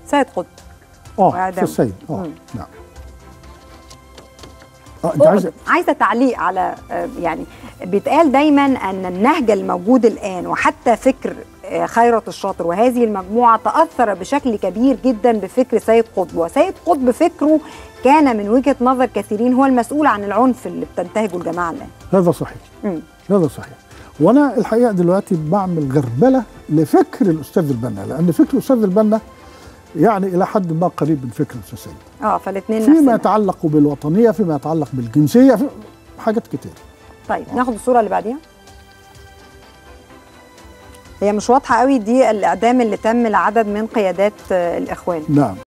سيد قطب في السيد نعم. انت عايزه تعليق على يعني بيتقال دايما ان النهج الموجود الان وحتى فكر خيرت الشاطر وهذه المجموعه تاثر بشكل كبير جدا بفكر سيد قطب، وسيد قطب فكره كان من وجهه نظر كثيرين هو المسؤول عن العنف اللي بتنتهجه الجماعه الان. هذا صحيح. هذا صحيح. وانا الحقيقه دلوقتي بعمل غربله لفكر الاستاذ البنا، لان فكر الاستاذ البنا يعني الى حد ما قريب من فكر الاستاذ سيد. فالاثنين فيما يتعلق بالوطنيه، فيما يتعلق بالجنسيه، في حاجات كتير. طيب ناخد الصوره اللي بعديها. هي مش واضحه قوي، دي الاعدام اللي تم لعدد من قيادات الاخوان. نعم.